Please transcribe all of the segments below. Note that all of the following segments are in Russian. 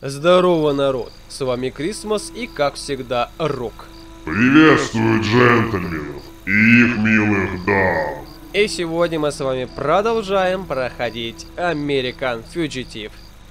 Здорово, народ! С вами Крисмас и, как всегда, Рок. Приветствую джентльменов и их милых дам. И сегодня мы с вами продолжаем проходить American Fugitive.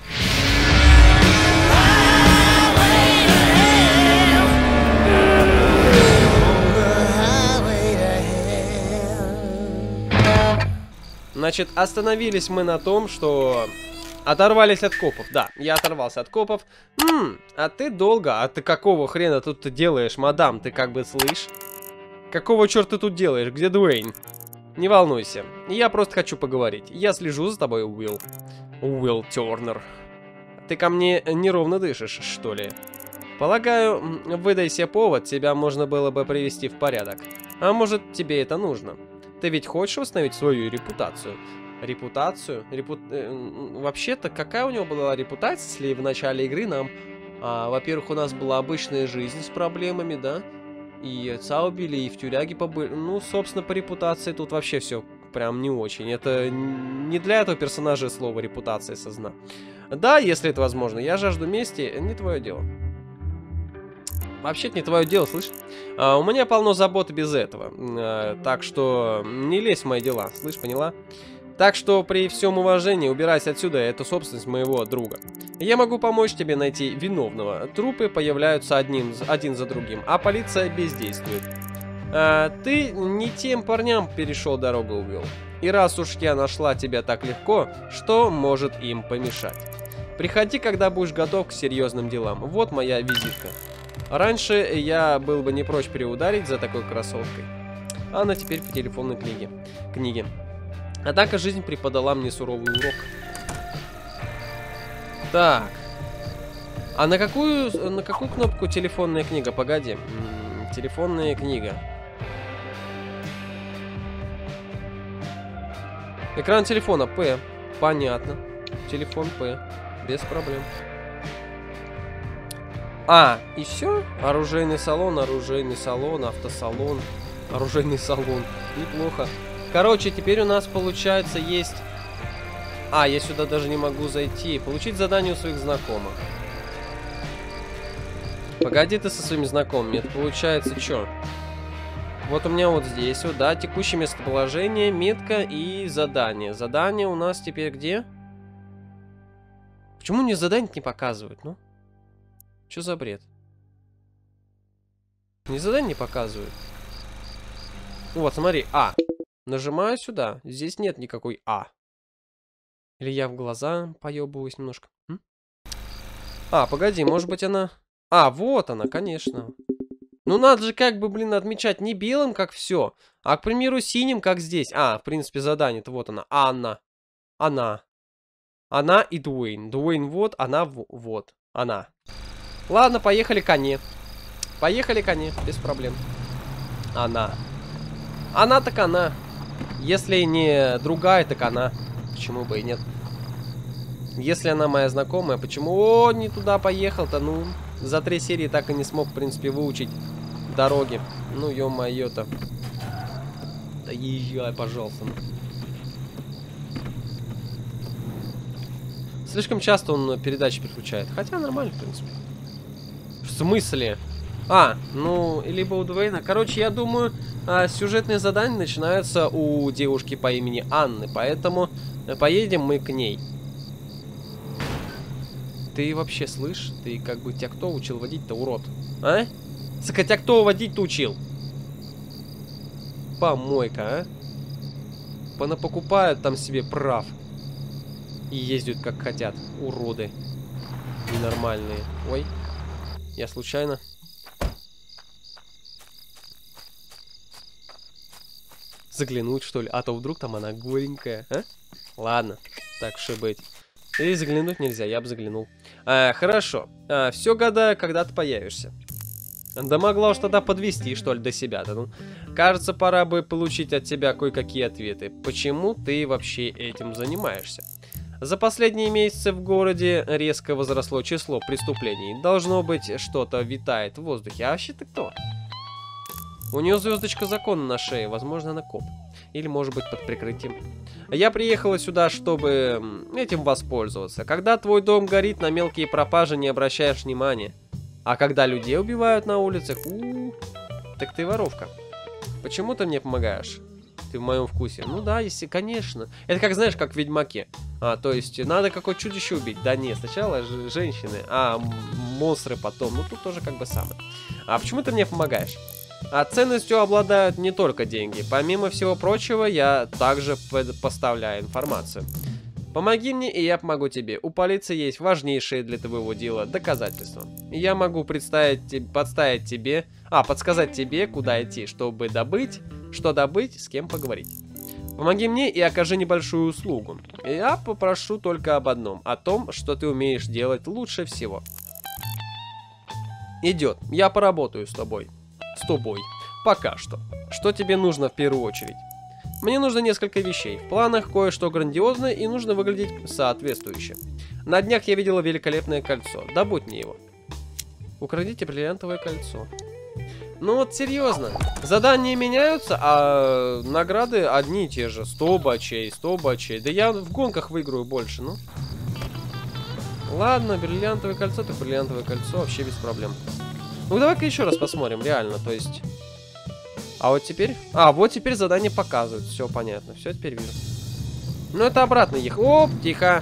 Значит, остановились мы на том, что оторвались от копов. Да, я оторвался от копов. А ты долго? А ты какого хрена тут ты делаешь, мадам? Ты как бы слышь? Какого черта ты тут делаешь? Где Дуэйн? Не волнуйся. Я просто хочу поговорить. Я слежу за тобой, Уилл. Уилл Тернер. Ты ко мне неровно дышишь, что ли? Полагаю, выдай себе повод, тебя можно было бы привести в порядок. А может, тебе это нужно? Ты ведь хочешь восстановить свою репутацию? Репутацию? Вообще-то, какая у него была репутация, если в начале игры нам... во-первых, у нас была обычная жизнь с проблемами, да? И отца убили, и в тюряге побыли. Ну, собственно, по репутации тут вообще все прям не очень. Это не для этого персонажа слово репутация созна. Да, если это возможно. Я жажду мести, не твое дело. Вообще-то не твое дело, слышь? У меня полно забот без этого. Так что не лезь в мои дела, слышь, поняла? Так что при всем уважении убирайся отсюда, это собственность моего друга. Я могу помочь тебе найти виновного. Трупы появляются один за другим, а полиция бездействует. Ты не тем парням перешел дорогу, Уилл. И раз уж я нашла тебя так легко, что может им помешать? Приходи, когда будешь готов к серьезным делам. Вот моя визитка. Раньше я был бы не прочь переударить за такой красоткой. А она теперь в телефонной книге. Однако жизнь преподала мне суровый урок. Так. А на какую кнопку телефонная книга? Погоди. Телефонная книга. Экран телефона П. Понятно. Телефон П. Без проблем. И все? Оружейный салон, автосалон, оружейный салон. Неплохо. Короче, теперь у нас, получается, есть... я сюда даже не могу зайти. Получить задание у своих знакомых. Погоди ты со своими знакомыми. Это получается что? Вот у меня вот здесь вот, да, текущее местоположение, метка и задание. Задание у нас теперь где? Почему мне задание не показывают, ну? Что за бред? Мне задание не показывают. Вот, смотри, Нажимаю сюда. Здесь нет никакой Или я в глаза поебываюсь немножко. Погоди, может быть она... вот она, конечно. Ну надо же как бы, блин, отмечать не белым, как все, а, к примеру, синим, как здесь. В принципе, задание-то вот она. Анна. Она и Дуэйн. Дуэйн вот, она вот. Она. Ладно, поехали коне. Поехали коне, без проблем. Она. Она так она. Если не другая, так она. Почему бы и нет? Если она моя знакомая, почему... не туда поехал-то, ну... За 3 серии так и не смог, в принципе, выучить дороги. Ну, ё-моё-то. Да езжай, пожалуйста. Слишком часто он передачи переключает. Хотя нормально, в принципе. В смысле? Ну, либо у Дуэйна. Короче, я думаю, сюжетные задания начинаются у девушки по имени Анны. Поэтому поедем мы к ней. Ты вообще слышь? Ты как бы тебя кто учил водить-то, урод? Сука, тебя кто водить-то учил? Помойка, Понапокупают там себе прав. И ездят как хотят. Уроды. Ненормальные. Ой. Я случайно. Заглянуть, что ли? А то вдруг там она голенькая, Ладно, так уж и быть. И заглянуть нельзя, я бы заглянул. Хорошо. Все гадаю, когда ты появишься. Да могла уж тогда подвести, что ли, до себя-то. Ну, кажется, пора бы получить от тебя кое-какие ответы. Почему ты вообще этим занимаешься? За последние месяцы в городе резко возросло число преступлений. Должно быть, что-то витает в воздухе. А вообще ты кто? У нее звездочка закона на шее. Возможно, она коп. Или, может быть, под прикрытием. Я приехала сюда, чтобы этим воспользоваться. Когда твой дом горит, на мелкие пропажи не обращаешь внимания. А когда людей убивают на улицах, так ты воровка. Почему ты мне помогаешь? Ты в моем вкусе. Ну да, если, конечно. Это как, знаешь, как в Ведьмаке. То есть, надо какое чудище убить. Да нет, сначала женщины, а монстры потом. Ну, тут тоже как бы самое. А почему ты мне помогаешь? А ценностью обладают не только деньги. Помимо всего прочего, я также поставляю информацию. Помоги мне, и я помогу тебе. У полиции есть важнейшие для твоего дела доказательства. Я могу подсказать тебе, куда идти, чтобы добыть, что добыть, с кем поговорить. Помоги мне и окажи небольшую услугу. Я попрошу только об одном, о том, что ты умеешь делать лучше всего. Идет, я поработаю с тобой. Пока что. Что тебе нужно в первую очередь? Мне нужно несколько вещей. В планах кое-что грандиозное и нужно выглядеть соответствующе. На днях я видела великолепное кольцо. Добудь мне его. Украдите бриллиантовое кольцо. Ну вот серьезно. Задания меняются, а награды одни и те же. 100 бачей, 100 бачей. Да я в гонках выиграю больше, ну. Ладно, бриллиантовое кольцо, так бриллиантовое кольцо вообще без проблем. Ну давай-ка еще раз посмотрим, реально, то есть... А вот теперь... вот теперь задание показывают. Все понятно. Все, теперь вижу. Ну, это обратно ехать. Оп, тихо.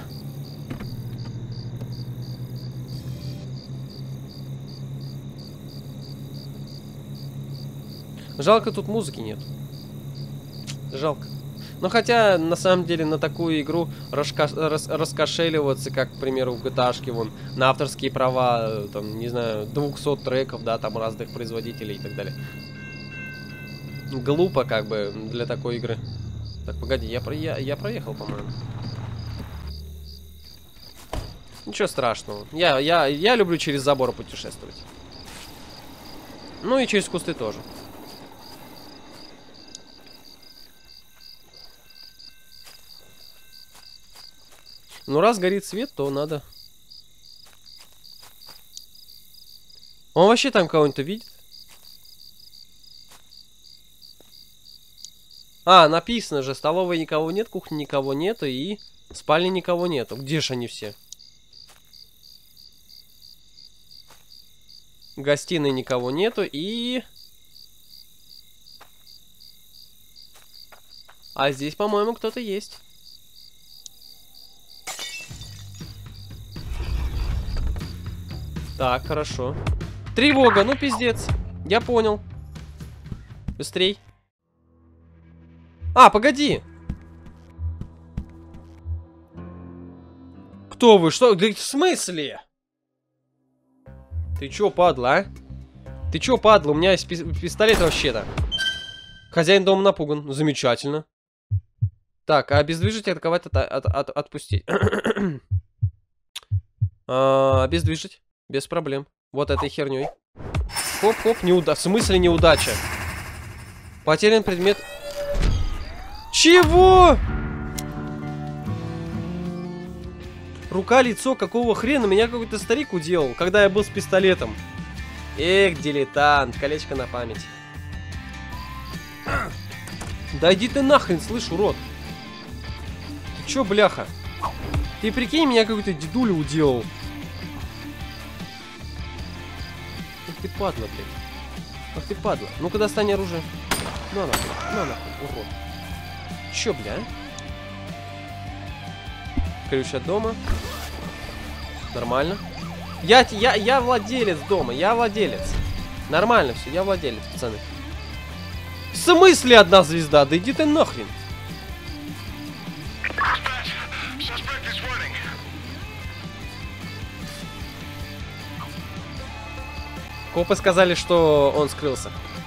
Жалко, тут музыки нет. Жалко. Но хотя, на самом деле, на такую игру раскошеливаться, как, к примеру, в GTA-шке, вон, на авторские права, там, не знаю, 200 треков, да, там, разных производителей и так далее. Глупо, как бы, для такой игры. Так, погоди, я проехал, по-моему. Ничего страшного. Я люблю через забор путешествовать. Ну и через кусты тоже. Ну, раз горит свет, то надо. Он вообще там кого-нибудь видит? Написано же, столовой никого нет, кухни никого нету и в спальне никого нету. Где же они все? В гостиной никого нету и... А здесь, по-моему, кто-то есть. Так, хорошо. Тревога, ну пиздец. Я понял. Быстрей. Погоди. Кто вы? Что? Да в смысле? Ты чё, падла, а? Ты чё, падла? У меня есть пистолет вообще-то. Хозяин дома напуган. Замечательно. Так, обездвижить, атаковать, отпустить. Обездвижить. Без проблем. Вот этой херней. Хоп-хоп, в смысле неудача? Потерян предмет. Чего? Рука, лицо, какого хрена? Меня какой-то старик уделал, когда я был с пистолетом. Эх, дилетант, колечко на память. Да иди ты нахрен, слышь, урод. Ты чё, бляха? Ты прикинь, меня какой-то дедуля уделал. Ах ты падла, блядь. Ах ты падла. Ну-ка достань оружие. На нахуй, урод. Чё, бля? Ключ от дома. Нормально. Я владелец дома, я владелец. Нормально все, я владелец, пацаны. В смысле одна звезда? Да иди ты нахрен. Копы сказали, что он скрылся.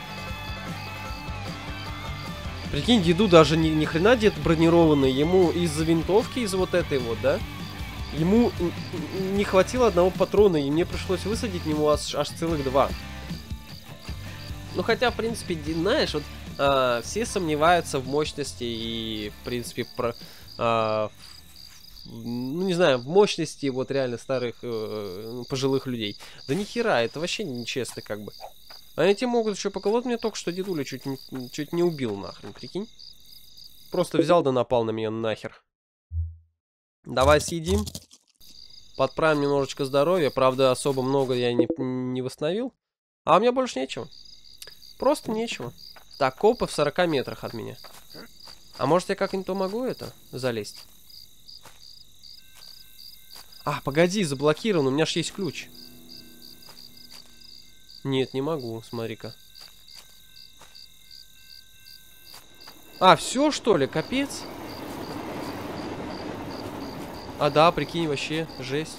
Прикинь, деду даже ни хрена дед бронированный. Ему из-за винтовки, из вот этой вот, да? Ему не хватило одного патрона, и мне пришлось высадить в него аж целых 2. Ну хотя, в принципе, знаешь, вот все сомневаются в мощности и, в принципе, ну не знаю, в мощности вот реально старых пожилых людей. Да ни хера, это вообще нечестно как бы. А эти могут еще поколоть мне только что дедуля чуть не убил нахрен, прикинь. Просто взял да напал на меня нахер. Давай съедим. Подправим немножечко здоровья. Правда, особо много я не восстановил. А у меня больше нечего. Просто нечего. Так, копы в 40 метрах от меня. А может я как-нибудь помогу это залезть? А, погоди, заблокирован. У меня ж есть ключ. Нет, не могу, смотри-ка. А, все что ли? Капец. А, да, прикинь, вообще, жесть.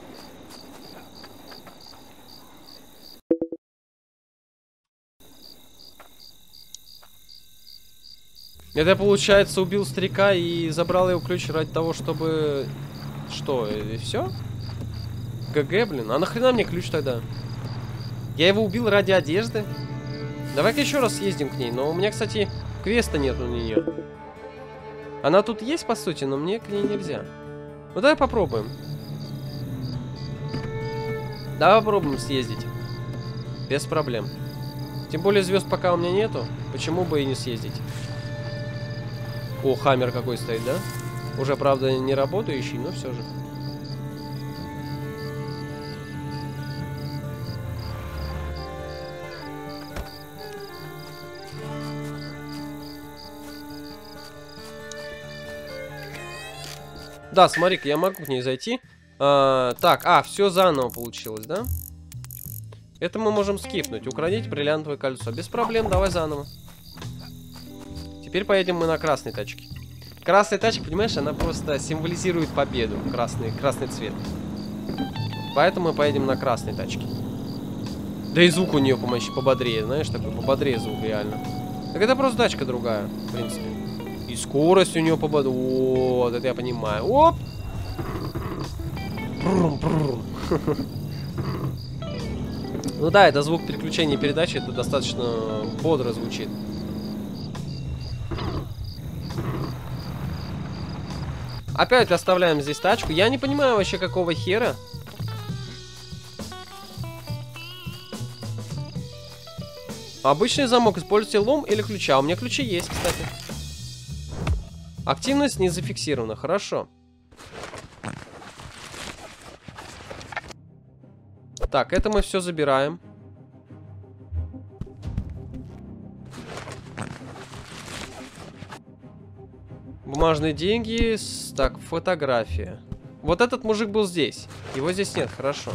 Это я, получается, убил старика и забрал его ключ ради того, чтобы... Что, и все? ГГ, блин. А нахрена мне ключ тогда? Я его убил ради одежды? Давай-ка еще раз съездим к ней. Но у меня, кстати, квеста нет у нее. Она тут есть, по сути, но мне к ней нельзя. Ну, давай попробуем. Давай попробуем съездить. Без проблем. Тем более звезд пока у меня нету. Почему бы и не съездить? О, хаммер какой стоит, да? Уже, правда, не работающий, но все же. Да, смотри-ка, я могу к ней зайти. Так, все заново получилось, да? Это мы можем скипнуть. Украдите бриллиантовое кольцо. Без проблем, давай заново. Теперь поедем мы на красной тачке. Красная тачка, понимаешь, она просто символизирует победу. Красный цвет. Поэтому мы поедем на красной тачке. Да и звук у нее пободрее, знаешь, такой пободрее звук реально. Так это просто тачка другая, в принципе. И скорость у нее пободрее. Вот, это я понимаю. Оп! Ну да, это звук переключения передачи, это достаточно бодро звучит. Опять оставляем здесь тачку. Я не понимаю вообще, какого хера. Обычный замок. Используйте лом или ключа. У меня ключи есть, кстати. Активность не зафиксирована. Хорошо. Так, это мы все забираем. Бумажные деньги. Так, фотография. Вот этот мужик был здесь. Его здесь нет, хорошо.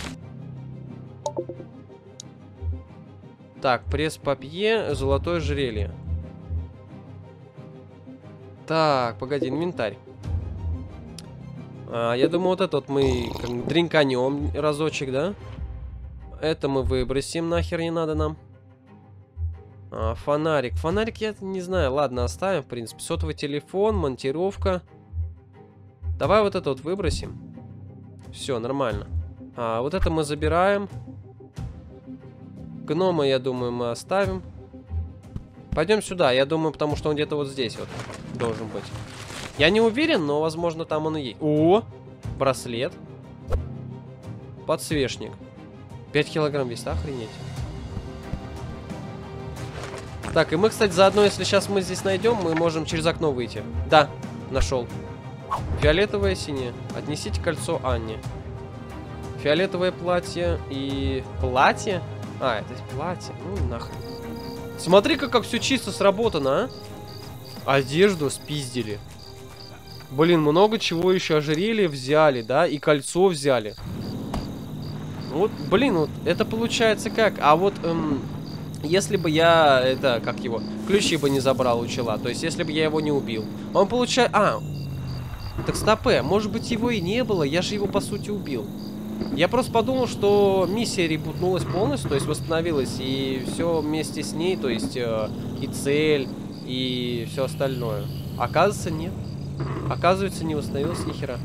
Так, пресс-папье, золотое ожерелье. Так, погоди, инвентарь. Я думаю, вот это вот мы дринканем разочек, да? Это мы выбросим, нахер не надо нам. Фонарик. Фонарик я не знаю. Ладно, оставим, в принципе. Сотовый телефон, монтировка. Давай вот это вот выбросим. Все, нормально. Вот это мы забираем. Гнома, я думаю, мы оставим. Пойдем сюда, я думаю, потому что он где-то вот здесь вот должен быть. Я не уверен, но, возможно, там он и есть. О! Браслет. Подсвечник. 5 килограмм весит, охренеть. Так, и мы, кстати, заодно, если сейчас мы здесь найдем, мы можем через окно выйти. Да, нашел. Фиолетовое, синее. Отнесите кольцо Анне. Фиолетовое платье и... Платье? Это платье. Ну, нахрен. Смотри-ка, как все чисто сработано, а. Одежду спиздили. Блин, много чего еще. Ожерелье взяли, да? И кольцо взяли. Вот, блин, вот это получается как? А вот, если бы я, это, как его, ключи бы не забрал у чела, то есть, если бы я его не убил, он получает... Так, стопэ, может быть, его и не было, я же его, по сути, убил. Я просто подумал, что миссия ребутнулась полностью, то есть восстановилась, и все вместе с ней, то есть и цель, и все остальное. Оказывается, нет. Оказывается, не восстановилась ни хера.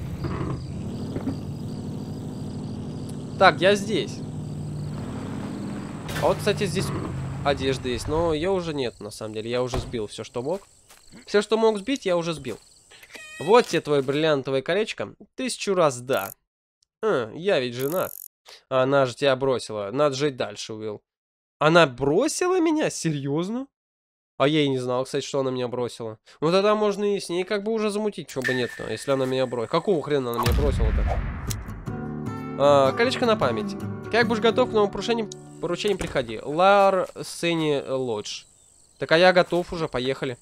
Так, я здесь. А вот, кстати, здесь одежда есть, но ее уже нет, на самом деле. Я уже сбил все, что мог. Все, что мог сбить, я уже сбил. Вот тебе твое бриллиантовое колечко. 1000 раз да. Я ведь женат. Она же тебя бросила. Надо жить дальше, Уилл. Она бросила меня? Серьезно? А я и не знал, кстати, что она меня бросила. Ну тогда можно и с ней как бы уже замутить, чего бы нет-то, если она меня бросила. Какого хрена она меня бросила-то? Колечко на память. Как будешь готов к новому поручению приходи. Лар Сени Лодж. Так, а я готов уже, поехали.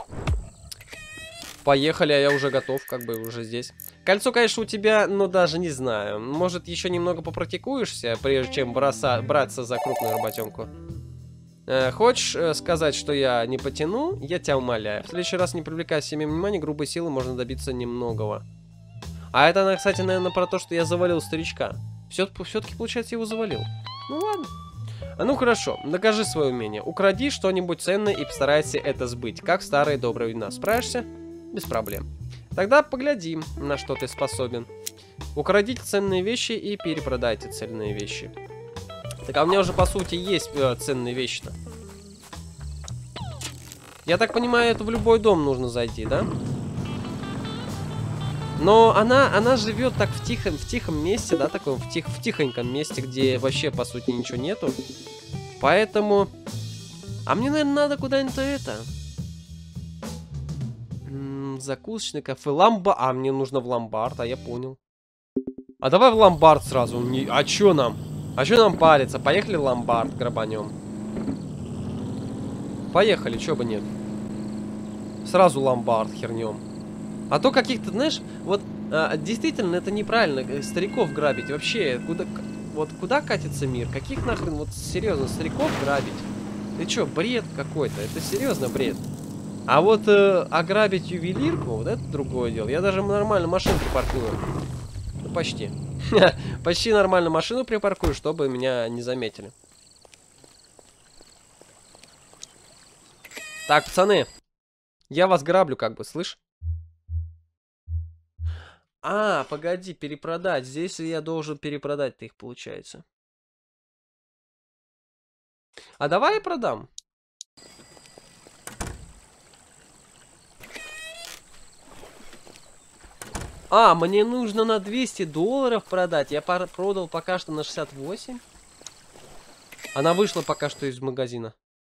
Поехали, а я уже готов, как бы уже здесь. Кольцо, конечно, у тебя, но даже не знаю. Может, еще немного попрактикуешься, прежде чем браться за крупную работенку? Хочешь сказать, что я не потяну? Я тебя умоляю. В следующий раз не привлекай себе внимания, грубой силы можно добиться немногого. А это, кстати, наверное, про то, что я завалил старичка. Все-таки, получается, его завалил. Ну ладно. А ну хорошо, докажи свое умение. Укради что-нибудь ценное и постарайся это сбыть. Как в старые добрые времена. Справишься? Без проблем. Тогда поглядим, на что ты способен. Украдите ценные вещи и перепродайте ценные вещи. Так, а у меня уже, по сути, есть ценные вещи-то. Я так понимаю, это в любой дом нужно зайти, да? Но она живет так в тихом месте, да, таком в тихоньком месте, где вообще, по сути, ничего нету. Поэтому... А мне, наверное, надо куда-нибудь это... Закусочный кафе. А, мне нужно в ломбард, а я понял. А давай в ломбард сразу. А чё нам? А чё нам париться? Поехали в ломбард, грабанем. Поехали, чё бы нет. Сразу ломбард хернем. А то каких-то, знаешь, вот действительно это неправильно стариков грабить. Вообще, куда катится мир? Каких нахрен, вот серьезно, стариков грабить? Ты чё, бред какой-то? Это серьезно бред. А вот ограбить ювелирку, вот это другое дело. Я даже нормально машину припаркую. Ну, почти. Почти нормально машину припаркую, чтобы меня не заметили. Так, пацаны. Я вас граблю, как бы, слышь? А, погоди, перепродать. Здесь я должен перепродать-то их, получается. А давай я продам. А, мне нужно на 200 долларов продать. Я продал пока что на 68. Она вышла пока что из магазина.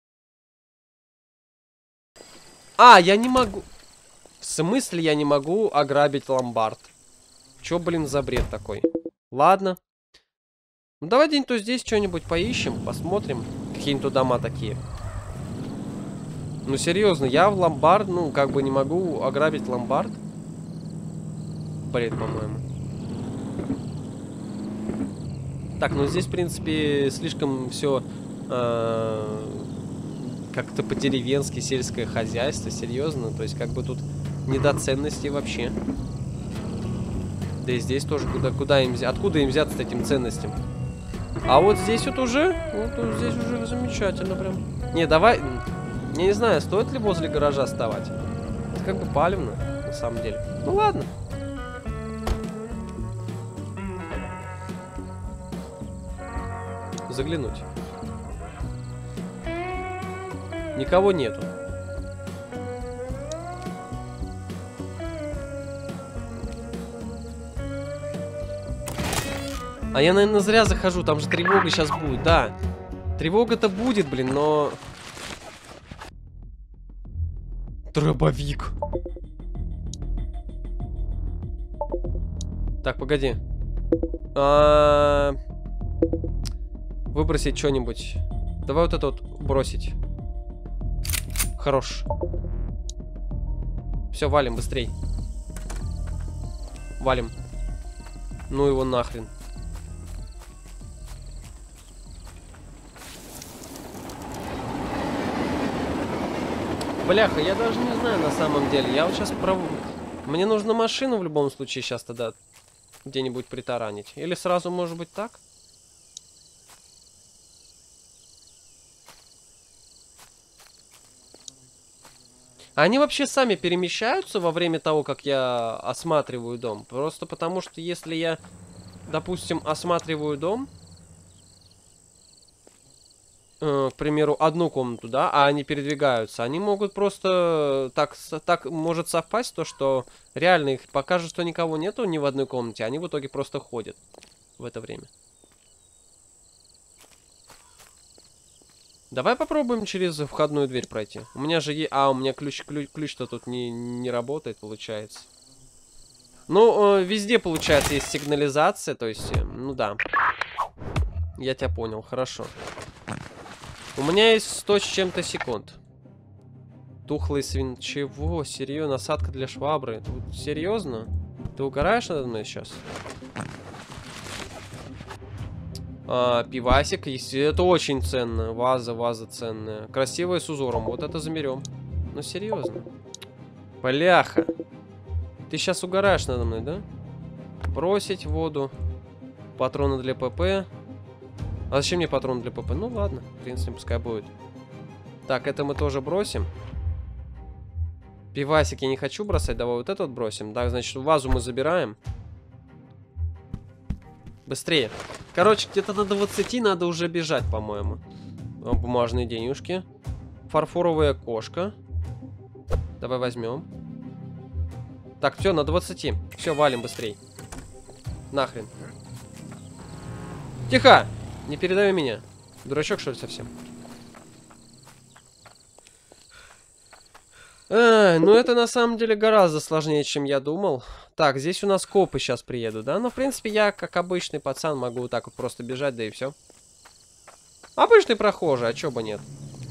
А, я не могу... В смысле я не могу ограбить ломбард? Чё, блин, за бред такой? Ладно. Ну, давай где-нибудь здесь что-нибудь поищем, посмотрим. Какие-нибудь дома такие. Ну, серьезно, я в ломбард, ну, как бы не могу ограбить ломбард. Бред, по-моему. Так, ну здесь, в принципе, слишком все как-то по-деревенски, сельское хозяйство, серьезно. То есть, как бы тут не до ценностей вообще. Да и здесь тоже откуда им взяться этим ценностям? А вот здесь вот уже, вот здесь уже замечательно прям. Не, давай, я не знаю, стоит ли возле гаража вставать. Это как бы палевно, на самом деле. Ну ладно. Заглянуть. Никого нету. А я, наверное, зря захожу. Там же тревога сейчас будет, да. Тревога-то будет, блин, но... Дробовик. Так, погоди. Выбросить что-нибудь. Давай вот это вот бросить. Хорош. Все, валим быстрей. Валим. Ну его нахрен. Бляха, я даже не знаю на самом деле. Я вот сейчас Мне нужно машину в любом случае сейчас тогда где-нибудь притаранить. Или сразу, может быть, так? Они вообще сами перемещаются во время того, как я осматриваю дом? Просто потому, что если я, допустим, осматриваю дом, к примеру, одну комнату, да, а они передвигаются, они могут просто так может совпасть то, что реально их покажут, что никого нету ни в одной комнате, они в итоге просто ходят в это время. Давай попробуем через входную дверь пройти. У меня же есть... А, у меня ключ-то тут не работает, получается. Ну, везде, получается, есть сигнализация, то есть, ну да. Я тебя понял, хорошо. У меня есть 100 с чем-то секунд. Тухлый свин... Чего? Серьезно? Насадка для швабры? Ты серьезно? Ты угораешь надо мной сейчас? Пивасик есть. Это очень ценно. Ваза ценная. Красивая с узором. Вот это замерем. Ну, серьезно. Бляха. Ты сейчас угораешь надо мной, да? Бросить в воду. Патроны для ПП. А зачем мне патроны для ПП? Ну, ладно. В принципе, пускай будет. Так, это мы тоже бросим. Пивасик я не хочу бросать. Давай вот этот бросим. Да, значит, вазу мы забираем. Быстрее. Короче, где-то до 20 надо уже бежать, по-моему. Бумажные денежки. Фарфоровая кошка. Давай возьмем. Так, все, на 20. Все, валим быстрей. Нахрен. Тихо! Не передай меня. Дурачок, что ли, совсем? Ну это на самом деле гораздо сложнее, чем я думал. Так, здесь у нас копы сейчас приедут, да? Но, в принципе, я, как обычный пацан, могу вот так вот просто бежать, да и все. Обычный прохожий, а чё бы нет?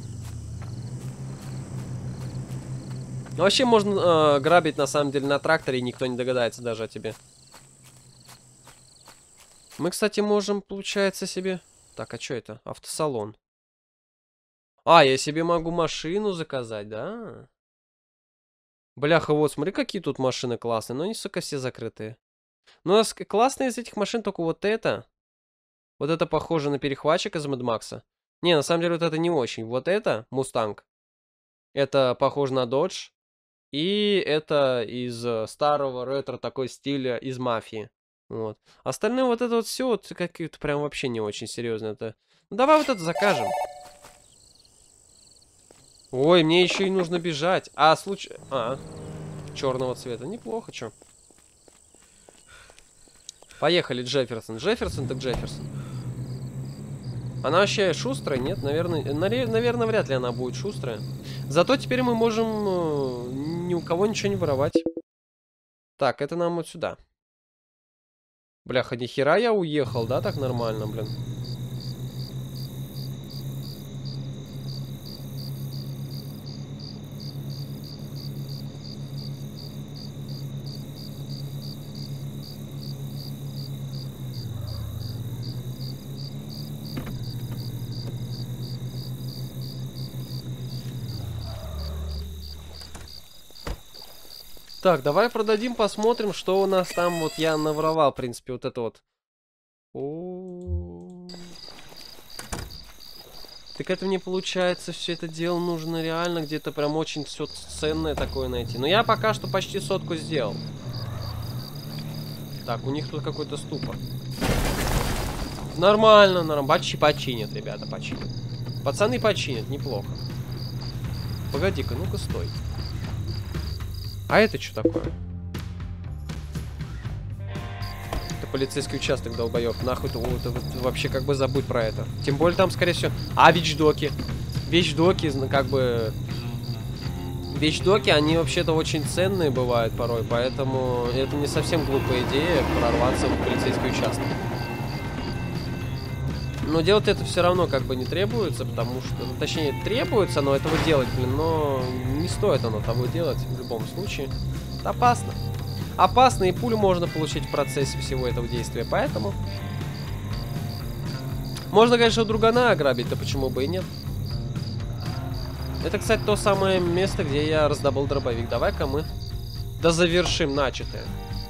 Вообще можно грабить, на самом деле, на тракторе, и никто не догадается даже о тебе. Мы, кстати, можем, получается, себе... Так, а что это? Автосалон. А, я себе могу машину заказать, да? Бляха, вот, смотри, какие тут машины классные. Но они, сука, все закрытые. Ну, у нас классные из этих машин только вот это. Вот это похоже на перехватчик из Mad Max. Не, на самом деле, вот это не очень. Вот это, Мустанг. Это похоже на Dodge. И это из старого ретро такой стиля из Мафии. Вот. Остальное вот это вот все вот какие-то прям вообще не очень серьезно. Это... Ну, давай вот это закажем. Ой, мне еще и нужно бежать. А, случай... черного цвета. Неплохо, чё. Поехали, Джефферсон. Джефферсон так Джефферсон. Она вообще шустрая? Нет, наверное, вряд ли она будет шустрая. Зато теперь мы можем ни у кого ничего не воровать. Так, это нам вот сюда. Бляха, нихера я уехал, да, так нормально, блин. Так, давай продадим, посмотрим, что у нас там. Вот я наворовал, в принципе, вот это вот. Так это мне, получается, все это дело нужно реально где-то прям очень все ценное такое найти. Но я пока что почти 100 сделал. Так, у них тут какой-то ступор. Нормально, нормально. Починят, ребята, починят. Пацаны починят, неплохо. Погоди-ка, ну-ка, стой. А это что такое? Это полицейский участок, долбоёб. Нахуй ты вообще как бы забудь про это. Тем более там, скорее всего... А, вещдоки. Вещдоки, как бы... Вещдоки, они вообще-то очень ценные бывают порой. Поэтому это не совсем глупая идея прорваться в полицейский участок. Но делать это все равно как бы не требуется, потому что... Ну, точнее, требуется, но этого делать, блин, но не стоит оно того делать в любом случае. Это опасно. Опасно, и пулю можно получить в процессе всего этого действия, поэтому... Можно, конечно, у другана ограбить, да почему бы и нет. Это, кстати, то самое место, где я раздобыл дробовик. Давай-ка мы дозавершим начатое.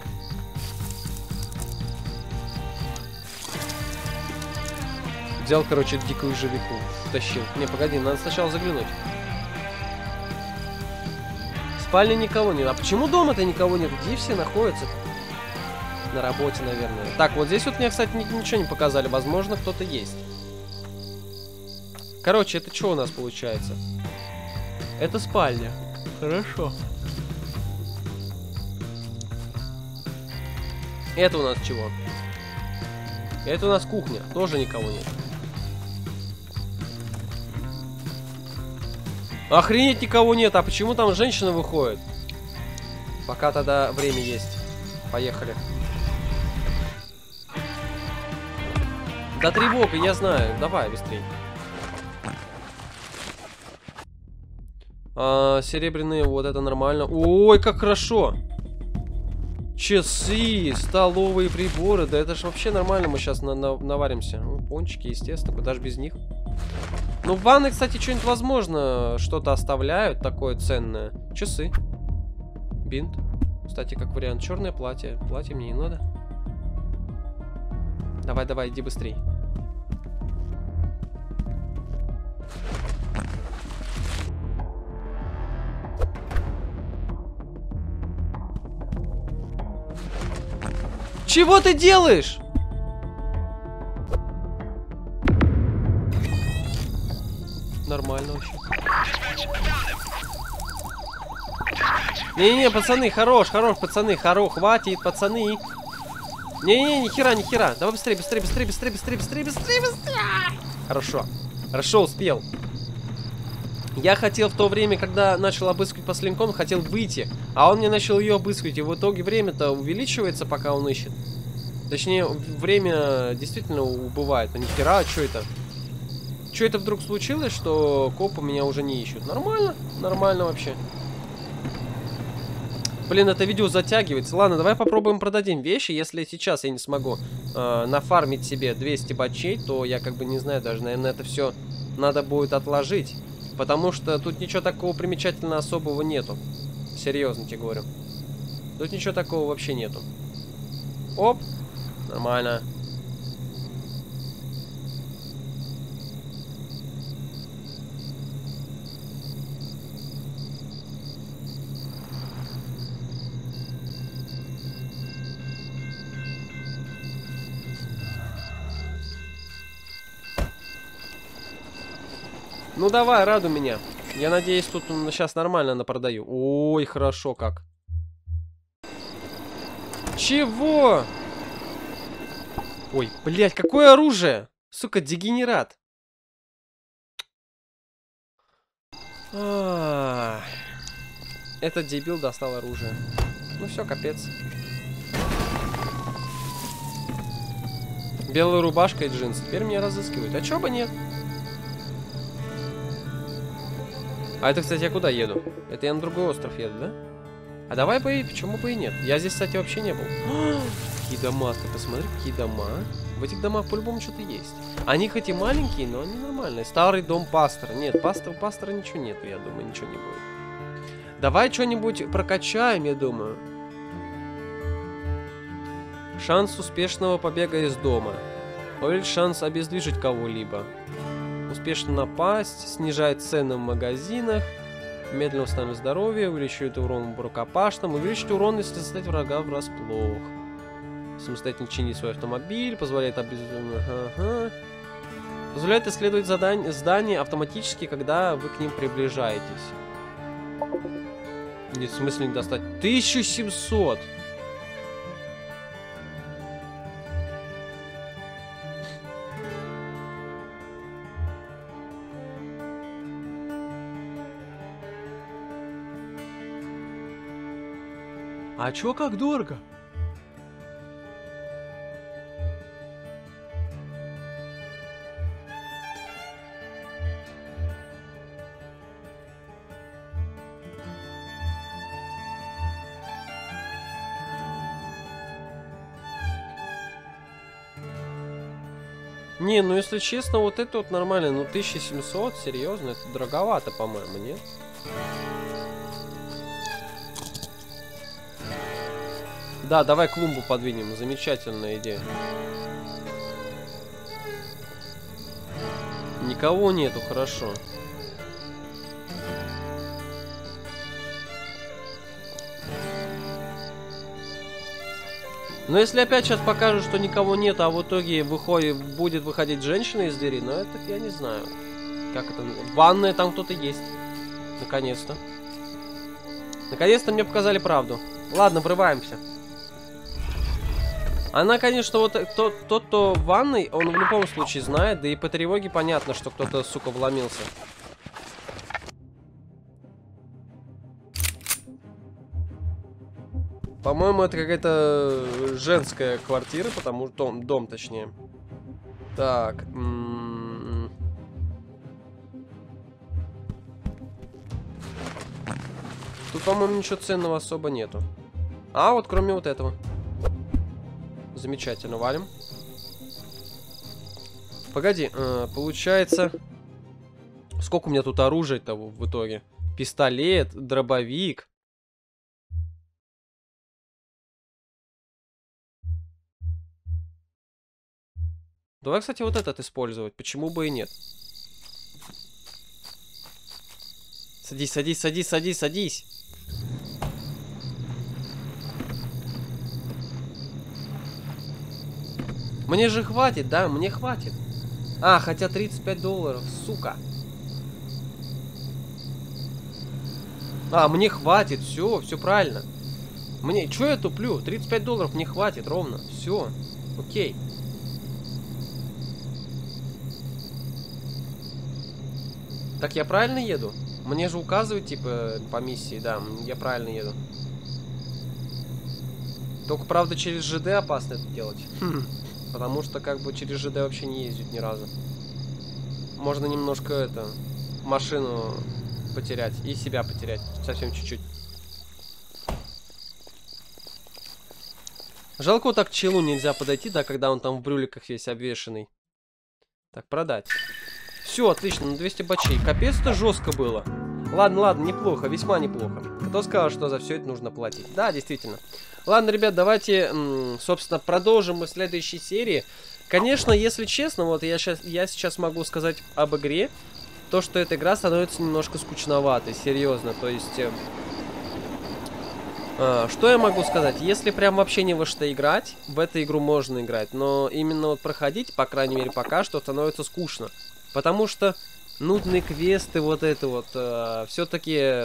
Взял, короче, дикую ежевику. Втащил. Не, погоди, надо сначала заглянуть. В спальне никого нет. А почему дома-то никого нет? Где все находятся? На работе, наверное. Так, вот здесь вот мне, кстати, ничего не показали. Возможно, кто-то есть. Короче, это что у нас получается? Это спальня. Хорошо. Это у нас чего? Это у нас кухня. Тоже никого нет. Охренеть, никого нет. А почему там женщина выходит? Пока тогда время есть. Поехали. Да тревога, я знаю. Давай, быстрей. Серебряные, вот это нормально. Ой, как хорошо. Часы, столовые приборы. Да это ж вообще нормально, мы сейчас наваримся. Ну, пончики, естественно, куда же без них. Ну, в ванной, кстати, что-нибудь возможно. Что-то оставляют такое ценное. Часы. Бинт. Кстати, как вариант. Черное платье. Платье мне не надо. Давай, давай, иди быстрей. Чего ты делаешь? Нормально вообще. Не-не-не, пацаны, хорош, пацаны, хватит, пацаны. Не-не-не, нихера. Давай быстрее. Хорошо, успел. Я хотел в то время, когда начал обыскивать последний комнату, хотел выйти. А он мне начал ее обыскивать. И в итоге время-то увеличивается, пока он ищет. Точнее, время действительно убывает. А нихера, что это? Что это вдруг случилось, что копы меня уже не ищут? Нормально вообще. Блин, это видео затягивается. Ладно, давай попробуем продадим вещи. Если сейчас я не смогу нафармить себе 200 бачей, то я как бы не знаю даже, наверное, это все надо будет отложить. Потому что тут ничего такого примечательного особого нету. Серьезно тебе говорю. Тут ничего такого вообще нету. Оп. Нормально. Ну давай, радуй меня. Я надеюсь, тут сейчас нормально напродаю. Ой, хорошо как. Чего? Ой, блядь, какое оружие? Сука, дегенерат. Этот дебил достал оружие. Ну все, капец. Белая рубашка и джинсы. Теперь меня разыскивают. А чё бы нет? А это, кстати, я куда еду? Это я на другой остров еду, да? А давай бы и... Почему бы и нет? Я здесь, кстати, вообще не был. Какие дома, ты посмотри, какие дома. В этих домах по-любому что-то есть. Они хоть и маленькие, но они нормальные. Старый дом пастора. Нет, пастора ничего нету, я думаю, ничего не будет. Давай что-нибудь прокачаем, я думаю. Шанс успешного побега из дома. Или шанс обездвижить кого-либо. Успешно напасть, снижает цены в магазинах, медленно восстанавливает здоровье, увеличивает урон в рукопашном, увеличивает урон, если застать врага врасплох. Самостоятельно чинить свой автомобиль, позволяет позволяет исследовать здания автоматически, когда вы к ним приближаетесь. Нет, в смысле не достать. 1700! А чё как дорого? Не, ну если честно, вот это вот нормально. Ну 1700, серьезно, это дороговато, по-моему, нет? Да, давай клумбу подвинем. Замечательная идея. Никого нету, хорошо. Но если опять сейчас покажут, что никого нет, а в итоге будет выходить женщина из двери, ну это я не знаю. Как это? Ванная, там кто-то есть. Наконец-то. Наконец-то мне показали правду. Ладно, врываемся. Она, конечно, вот тот, кто в ванной, он в любом случае знает, да и по тревоге понятно, что кто-то, сука, вломился. По-моему, это какая-то женская квартира, потому что... Дом, точнее. Так. Тут, по-моему, ничего ценного особо нету. А, вот кроме вот этого. Замечательно, валим. Погоди, получается... Сколько у меня тут оружия-то в итоге? Пистолет, дробовик. Давай, кстати, вот этот использовать. Почему бы и нет? Садись, садись, садись, садись, садись. Мне же хватит, да? Мне хватит. А, хотя $35, сука. А, мне хватит, все правильно. Мне, чё я туплю? $35 мне хватит ровно. Все, окей. Так я правильно еду? Мне же указывают, типа, по миссии, да, я правильно еду. Только, правда, через ЖД опасно это делать. Потому что, как бы, через ЖД вообще не ездить ни разу. Можно немножко, это, машину потерять и себя потерять. Совсем чуть-чуть. Жалко, вот так к челу нельзя подойти, да, когда он там в брюликах весь обвешанный. Так, продать. Все, отлично, на 200 бачей. Капец-то жестко было. Ладно, ладно, неплохо, весьма неплохо. Кто сказал, что за все это нужно платить? Да, действительно. Ладно, ребят, давайте, собственно, продолжим мы в следующей серии. Конечно, если честно, вот я сейчас могу сказать об игре. То, что эта игра становится немножко скучноватой, серьезно. То есть, что я могу сказать? Если прям вообще не во что играть, в эту игру можно играть. Но именно вот проходить, по крайней мере, пока что становится скучно. Потому что нудные квесты, вот это вот, все-таки...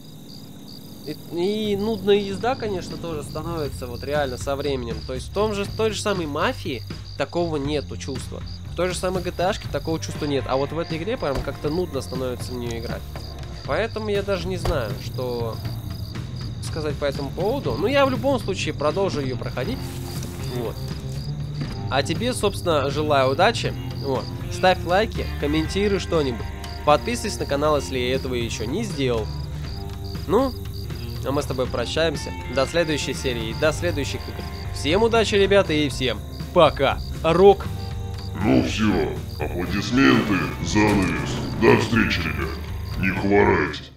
И нудная езда, конечно, тоже становится вот реально со временем. То есть в той же самой Мафии такого нету чувства. В той же самой GTA-шке такого чувства нет. А вот в этой игре прям как-то нудно становится в нее играть. Поэтому я даже не знаю, что сказать по этому поводу. Но я в любом случае продолжу ее проходить. Вот. А тебе, собственно, желаю удачи. Вот. Ставь лайки, комментируй что-нибудь. Подписывайся на канал, если я этого еще не сделал. Ну, а мы с тобой прощаемся. До следующей серии, до следующих игр. Всем удачи, ребята, и всем пока. Рок. Ну все, аплодисменты, занавес. До встречи, ребят. Не хворайте.